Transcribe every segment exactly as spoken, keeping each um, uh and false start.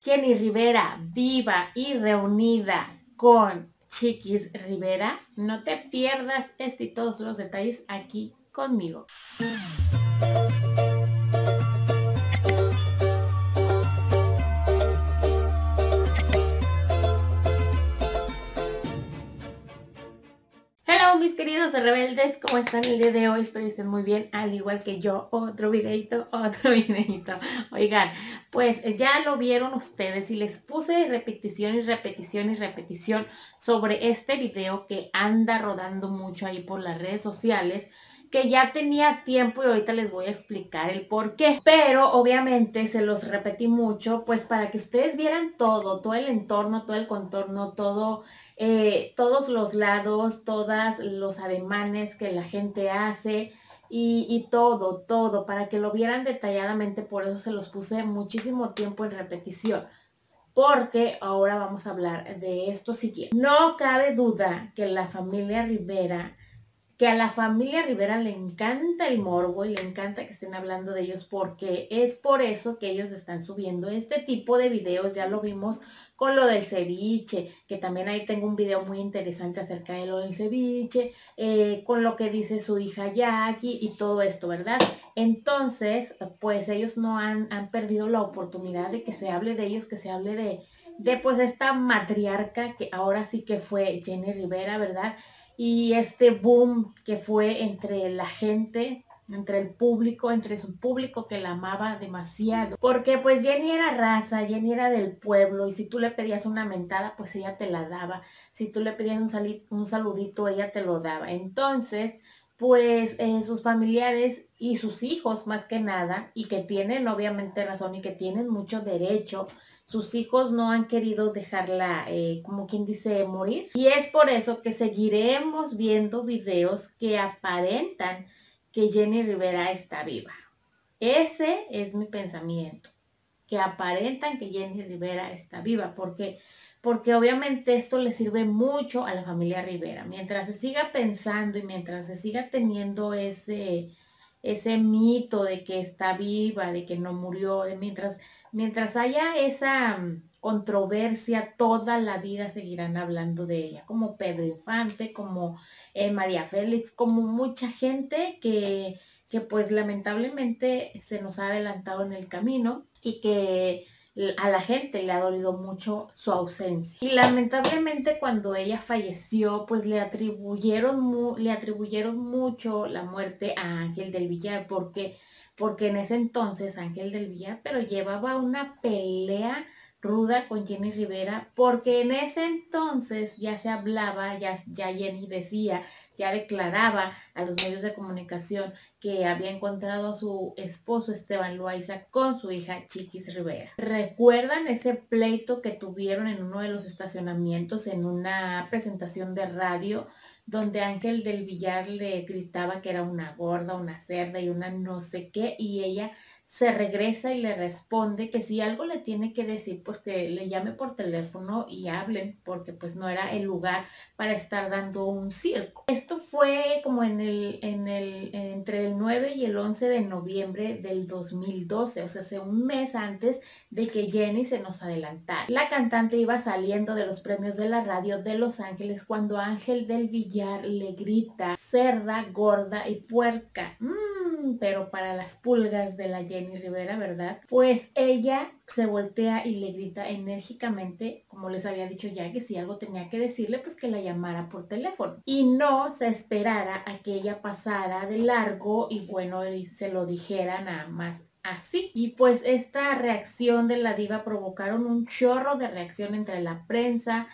Jenny Rivera viva y reunida con Chiquis Rivera. No te pierdas este y todos los detalles aquí conmigo. Hello mis queridos rebeldes, ¿cómo están el día de hoy? Espero que estén muy bien, al igual que yo. Otro videito, otro videito. Oigan, pues ya lo vieron ustedes y les puse repetición y repetición y repetición sobre este video que anda rodando mucho ahí por las redes sociales, que ya tenía tiempo y ahorita les voy a explicar el por qué. Pero obviamente se los repetí mucho, pues para que ustedes vieran todo, todo el entorno, todo el contorno, todo, eh, todos los lados, todos los ademanes que la gente hace y, y todo, todo, para que lo vieran detalladamente. Por eso se los puse muchísimo tiempo en repetición, porque ahora vamos a hablar de esto siguiente. No cabe duda que la familia Rivera que a la familia Rivera le encanta el morbo y le encanta que estén hablando de ellos, porque es por eso que ellos están subiendo este tipo de videos. Ya lo vimos con lo del ceviche, que también ahí tengo un video muy interesante acerca de lo del ceviche, eh, con lo que dice su hija Jackie y todo esto, ¿verdad? Entonces, pues ellos no han, han perdido la oportunidad de que se hable de ellos, que se hable de, de pues esta matriarca que ahora sí que fue Jenny Rivera, ¿verdad? Y este boom que fue entre la gente, entre el público, entre su público que la amaba demasiado. Porque pues Jenny era raza, Jenny era del pueblo, y si tú le pedías una mentada, pues ella te la daba. Si tú le pedías un, un saludito, ella te lo daba. Entonces, pues eh, sus familiares y sus hijos más que nada, y que tienen obviamente razón y que tienen mucho derecho, sus hijos no han querido dejarla, eh, como quien dice, morir. Y es por eso que seguiremos viendo videos que aparentan que Jenny Rivera está viva. Ese es mi pensamiento, que aparentan que Jenny Rivera está viva, porque porque obviamente esto le sirve mucho a la familia Rivera. Mientras se siga pensando y mientras se siga teniendo ese, ese mito de que está viva, de que no murió, de mientras, mientras haya esa controversia, toda la vida seguirán hablando de ella, como Pedro Infante, como eh, María Félix, como mucha gente que, que pues lamentablemente se nos ha adelantado en el camino y que a la gente le ha dolido mucho su ausencia. Y lamentablemente cuando ella falleció, pues le atribuyeron, mu le atribuyeron mucho la muerte a Ángel del Villar, porque, porque en ese entonces Ángel del Villar, pero llevaba una pelea ruda con Jenny Rivera, porque en ese entonces ya se hablaba, ya, ya Jenny decía, ya declaraba a los medios de comunicación que había encontrado a su esposo Esteban Loaiza con su hija Chiquis Rivera. ¿Recuerdan ese pleito que tuvieron en uno de los estacionamientos en una presentación de radio, donde Ángel del Villar le gritaba que era una gorda, una cerda y una no sé qué, y ella se regresa y le responde que si algo le tiene que decir, pues que le llame por teléfono y hablen, porque pues no era el lugar para estar dando un circo? Esto fue como en el, en el, entre el nueve y el once de noviembre del dos mil doce, o sea, hace un mes antes de que Jenny se nos adelantara. La cantante iba saliendo de los premios de la radio de Los Ángeles cuando Ángel del Villar le grita cerda, gorda y puerca. Mmm, pero para las pulgas de la Jenny Rivera, ¿verdad? Pues ella se voltea y le grita enérgicamente, como les había dicho ya, que si algo tenía que decirle, pues que la llamara por teléfono. Y no se esperara a que ella pasara de largo y bueno, se lo dijera nada más así. Y pues esta reacción de la diva provocaron un chorro de reacción entre la prensa,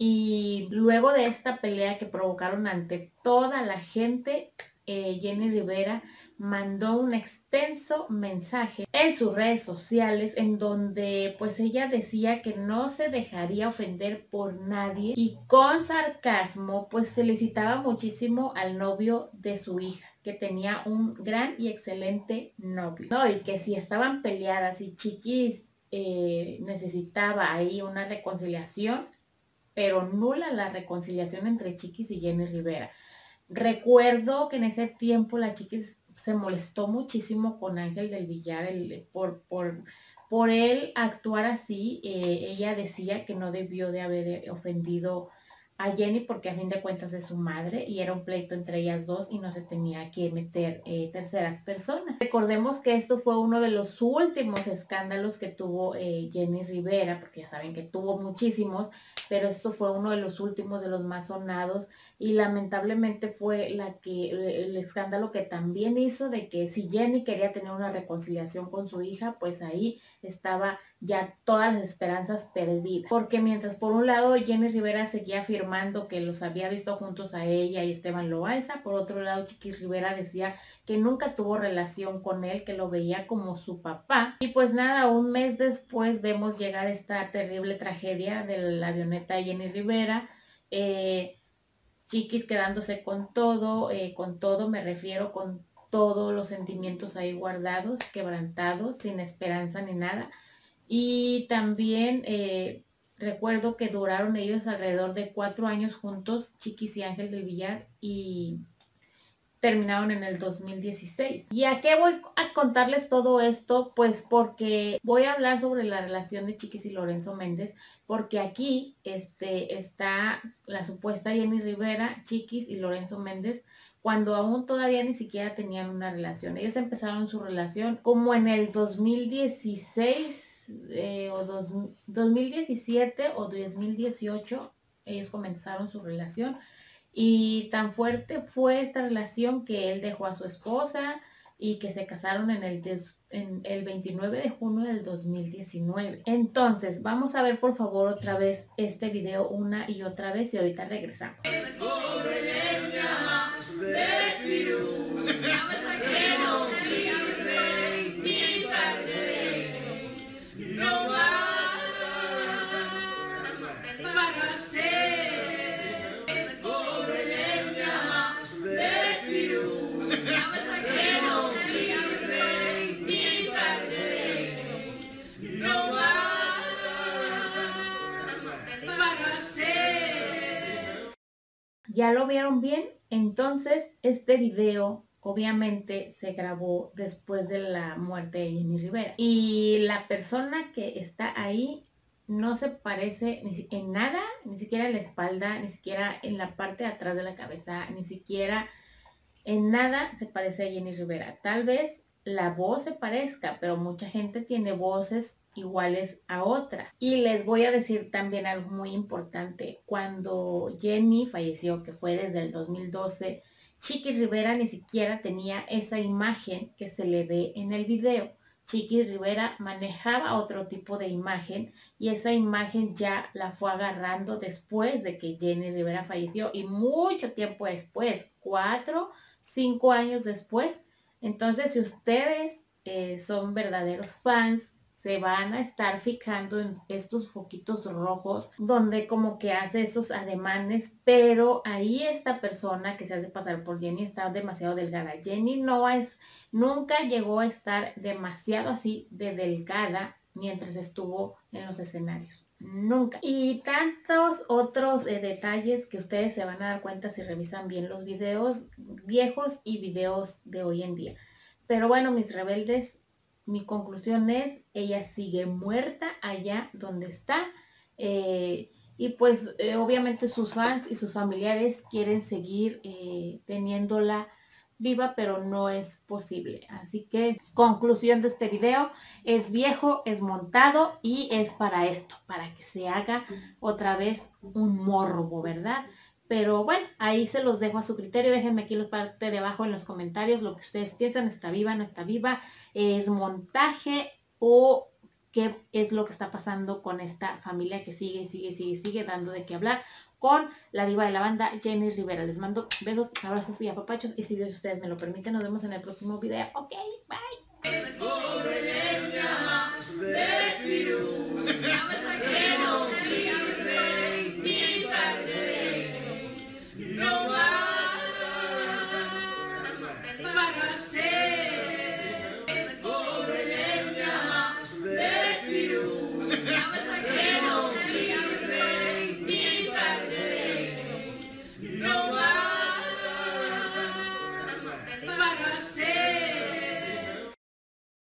y luego de esta pelea que provocaron ante toda la gente, eh, Jenny Rivera mandó un extenso mensaje en sus redes sociales en donde pues ella decía que no se dejaría ofender por nadie, y con sarcasmo pues felicitaba muchísimo al novio de su hija, que tenía un gran y excelente novio, ¿no? Y que si estaban peleadas y Chiquis eh, necesitaba ahí una reconciliación, pero nula la reconciliación entre Chiquis y Jenny Rivera. Recuerdo que en ese tiempo la Chiquis se molestó muchísimo con Ángel del Villar el, por, por, por él actuar así, eh, ella decía que no debió de haber ofendido a Jenny porque a fin de cuentas es su madre y era un pleito entre ellas dos y no se tenía que meter eh, terceras personas. Recordemos que esto fue uno de los últimos escándalos que tuvo eh, Jenny Rivera, porque ya saben que tuvo muchísimos, pero esto fue uno de los últimos, de los más sonados, y lamentablemente fue la que el escándalo que también hizo de que si Jenny quería tener una reconciliación con su hija, pues ahí estaba ya todas las esperanzas perdidas. Porque mientras por un lado Jenny Rivera seguía afirmando que los había visto juntos a ella y Esteban Loaiza, por otro lado Chiquis Rivera decía que nunca tuvo relación con él, que lo veía como su papá. Y pues nada, un mes después vemos llegar esta terrible tragedia de la avioneta de Jenny Rivera. Eh, Chiquis quedándose con todo, eh, con todo me refiero con todos los sentimientos ahí guardados, quebrantados, sin esperanza ni nada. Y también eh, recuerdo que duraron ellos alrededor de cuatro años juntos, Chiquis y Ángel del Villar, y terminaron en el dos mil dieciséis. ¿Y a qué voy a contarles todo esto? Pues porque voy a hablar sobre la relación de Chiquis y Lorenzo Méndez, porque aquí este, está la supuesta Jenny Rivera, Chiquis y Lorenzo Méndez, cuando aún todavía ni siquiera tenían una relación. Ellos empezaron su relación como en el dos mil dieciséis eh, o dos, dos mil diecisiete o dos mil dieciocho, ellos comenzaron su relación. Y tan fuerte fue esta relación que él dejó a su esposa y que se casaron en el, des, en el veintinueve de junio del dos mil diecinueve. Entonces, vamos a ver por favor otra vez este video una y otra vez y ahorita regresamos. ¿Ya lo vieron bien? Entonces, este video obviamente se grabó después de la muerte de Jenny Rivera. Y la persona que está ahí no se parece ni en nada, ni siquiera en la espalda, ni siquiera en la parte de atrás de la cabeza, ni siquiera en nada se parece a Jenny Rivera. Tal vez la voz se parezca, pero mucha gente tiene voces iguales a otras. Y les voy a decir también algo muy importante. Cuando Jenny falleció, que fue desde el dos mil doce, Chiquis Rivera ni siquiera tenía esa imagen que se le ve en el video. Chiquis Rivera manejaba otro tipo de imagen y esa imagen ya la fue agarrando después de que Jenny Rivera falleció y mucho tiempo después, cuatro, cinco años después. Entonces, si ustedes eh, son verdaderos fans, se van a estar fijando en estos foquitos rojos donde como que hace esos ademanes, pero ahí esta persona que se hace pasar por Jenny está demasiado delgada. Jenny no es, nunca llegó a estar demasiado así de delgada mientras estuvo en los escenarios. Nunca. Y tantos otros eh, detalles que ustedes se van a dar cuenta si revisan bien los videos viejos y videos de hoy en día. Pero bueno, mis rebeldes, mi conclusión es, ella sigue muerta allá donde está. Eh, y pues eh, obviamente sus fans y sus familiares quieren seguir eh, teniéndola viva, pero no es posible. Así que conclusión de este video, es viejo, es montado y es para esto, para que se haga otra vez un morbo, ¿verdad? Pero bueno, ahí se los dejo a su criterio. Déjenme aquí los parte de abajo en los comentarios lo que ustedes piensan. ¿Está viva, no está viva? ¿Es montaje o qué es lo que está pasando con esta familia que sigue, sigue, sigue, sigue dando de qué hablar con la diva de la banda, Jenny Rivera? Les mando besos, abrazos y apapachos y si Dios ustedes me lo permiten, nos vemos en el próximo video. Ok, bye.